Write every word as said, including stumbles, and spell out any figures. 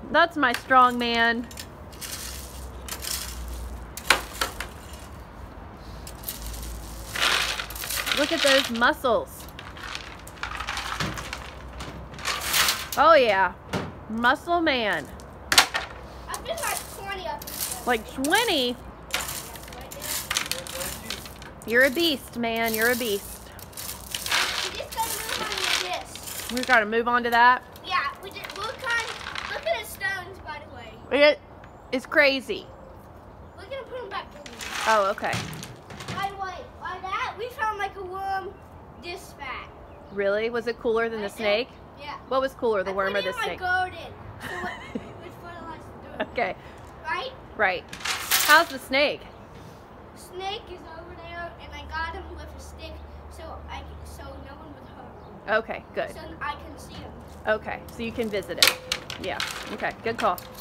That's my strong man. Look at those muscles. Oh yeah, muscle man. I've been like twenty of them. Like twenty? You're a beast, man. You're a beast. We just gotta move on to this. We gotta move on to that. Yeah, we just look on. Look at the stones, by the way. It is crazy. We're gonna put them back in. Oh, okay. By the way, by that we found like a worm this fat. Really? Was it cooler than the snake? Yeah. What was cooler, the I worm put or it the in snake? my garden. So what, with fertilizer to do it. Okay. Right? Right. How's the snake? Snake is over there, and I got him with a stick, so I so no one would hurt him. Okay, good. So I can see him. Okay, so you can visit it. Yeah. Okay, good call.